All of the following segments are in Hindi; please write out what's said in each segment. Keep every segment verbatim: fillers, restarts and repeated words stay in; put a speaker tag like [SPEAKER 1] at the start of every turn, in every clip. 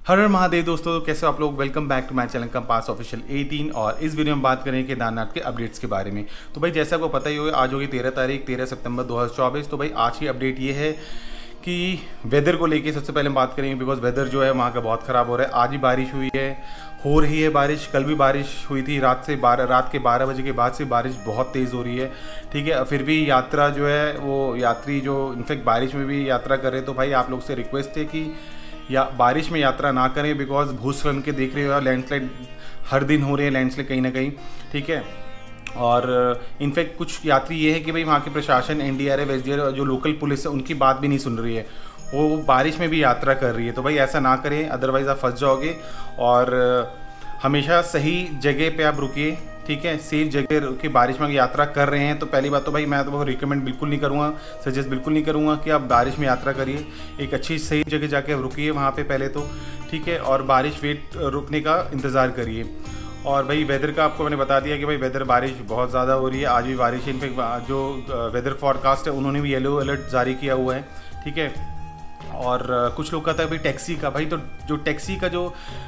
[SPEAKER 1] हर हर महादेव दोस्तों, कैसे हो आप लोग। Welcome back to my channel Compass official अठारह। और इस वीडियो में बात करेंगे केदारनाथ के अपडेट्स के बारे में। तो भाई जैसे आपको पता ही होगा, आज होगी तेरह तारीख तेरह सितंबर दो हज़ार चौबीस। तो भाई आज की अपडेट ये है कि वेदर को लेके सबसे पहले हम बात करेंगे, बिकॉज वेदर जो है वहाँ का बहुत ख़राब हो रहा है। आज ही बारिश हुई है, हो रही है बारिश। कल भी बारिश हुई थी, रात से बारह रात के बारह बजे के बाद से बारिश बहुत तेज़ हो रही है। ठीक है, फिर भी यात्रा जो है वो यात्री जो इनफैक्ट बारिश में भी यात्रा कर रहे हैं, तो भाई आप लोग से रिक्वेस्ट है कि या बारिश में यात्रा ना करें, बिकॉज भूस्खलन के देख रहे हो, लैंडस्लाइड हर दिन हो रहे हैं, लैंडस्लाइड कहीं ना कहीं। ठीक है, और इनफैक्ट कुछ यात्री ये है कि भाई वहाँ के प्रशासन, N D R F, S D R F, जो लोकल पुलिस है, उनकी बात भी नहीं सुन रही है, वो बारिश में भी यात्रा कर रही है। तो भाई ऐसा ना करें, अदरवाइज़ आप फंस जाओगे। और हमेशा सही जगह पे आप रुकिए, ठीक है, सेफ जगह रुकिए। बारिश में यात्रा कर रहे हैं तो पहली बात तो भाई मैं तो रिकमेंड बिल्कुल नहीं करूँगा, सजेस्ट बिल्कुल नहीं करूँगा कि आप बारिश में यात्रा करिए। एक अच्छी सही जगह जाके रुकिए वहाँ पे पहले तो, ठीक है, और बारिश वेट रुकने का इंतज़ार करिए। और भाई वेदर का आपको मैंने बता दिया कि भाई वेदर बारिश बहुत ज़्यादा हो रही है, आज भी बारिश है। इनफैक्ट जो वेदर फॉरकास्ट है उन्होंने भी येलो अलर्ट जारी किया हुआ है। ठीक है, और कुछ लोग कहते हैं भाई टैक्सी का, भाई तो जो टैक्सी का जो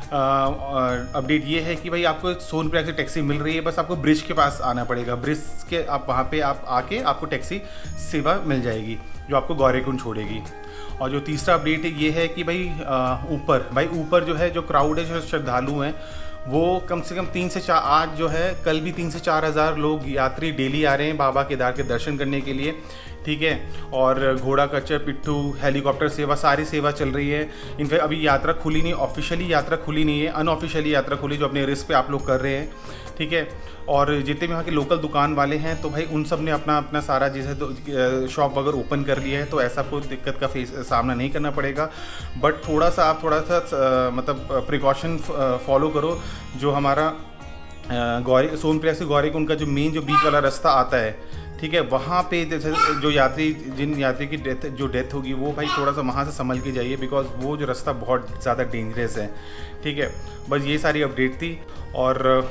[SPEAKER 1] अपडेट ये है कि भाई आपको सोनप्रयाग से टैक्सी मिल रही है, बस आपको ब्रिज के पास आना पड़ेगा। ब्रिज के आप वहाँ पे आप आके आपको टैक्सी सेवा मिल जाएगी जो आपको गौरीकुंड छोड़ेगी। और जो तीसरा अपडेट है ये है कि भाई ऊपर भाई ऊपर जो है जो क्राउड है, जो श्रद्धालु हैं, वो कम से कम तीन से चार आज जो है कल भी तीन से चार हज़ार लोग यात्री डेली आ रहे हैं बाबा केदार के दर्शन करने के लिए। ठीक है, और घोड़ा कच्चर, पिट्ठू, हेलीकॉप्टर सेवा, सारी सेवा चल रही है। इनफैक्ट अभी यात्रा खुली नहीं, ऑफिशियली यात्रा खुली नहीं है, अनऑफिशियली यात्रा खुली जो अपने रिस्क पे आप लोग कर रहे हैं। ठीक है, और जितने भी वहाँ के लोकल दुकान वाले हैं तो भाई उन सब ने अपना अपना सारा जैसे तो शॉप वगैरह ओपन कर लिया है, तो ऐसा कोई दिक्कत का फेस सामना नहीं करना पड़ेगा। बट थोड़ा सा आप थोड़ा सा मतलब प्रिकॉशन फॉलो करो। जो हमारा गौरी सोनप्रयाग से गौरीकुंड का जो मेन जो बीच वाला रास्ता आता है, ठीक है, वहाँ पे जैसे जो यात्री जिन यात्री की डेथ जो डेथ होगी वो भाई थोड़ा सा वहाँ से संभल के जाइए, बिकॉज वो जो रास्ता बहुत ज़्यादा डेंजरस है। ठीक है, बस ये सारी अपडेट थी। और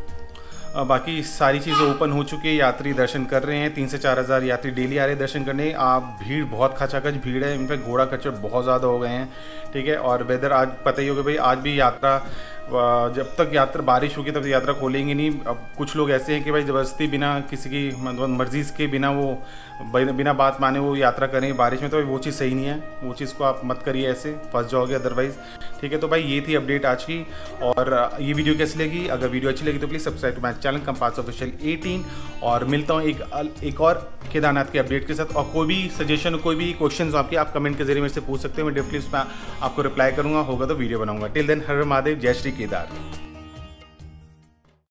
[SPEAKER 1] बाकी सारी चीज़ें ओपन हो चुकी है, यात्री दर्शन कर रहे हैं, तीन से चार हज़ार यात्री डेली आ रहे हैं दर्शन करने। आप भीड़ बहुत खचाखच भीड़ है, इनफैक्ट घोड़ा खच्चर बहुत ज़्यादा हो गए हैं। ठीक है, और वेदर आज पता ही होगा भाई, आज भी यात्रा जब तक यात्रा बारिश होगी तब यात्रा खोलेंगे नहीं। अब कुछ लोग ऐसे हैं कि भाई ज़बरदस्ती बिना किसी की मतलब मर्जी के बिना वो बिना बात माने वो यात्रा करें बारिश में, तो वो चीज़ सही नहीं है, वो चीज़ को आप मत करिए, ऐसे फंस जाओगे अदरवाइज़। ठीक है, तो भाई ये थी अपडेट आज की। और ये वीडियो कैसी लगी, अगर वीडियो अच्छी लगी तो please subscribe to my channel Compass official अठारह। और मिलता हूँ एक एक और केदारनाथ के अपडेट के साथ। और कोई भी सजेशन, कोई भी क्वेश्चन आपके आप कमेंट के जरिए मेरे से पूछ सकते हो, मैं डेफिनेटली उसमें आपको रिप्लाई करूँगा, होगा तो वीडियो बनाऊँगा। टिल देन हर हर महादेव, जय श्री केदार।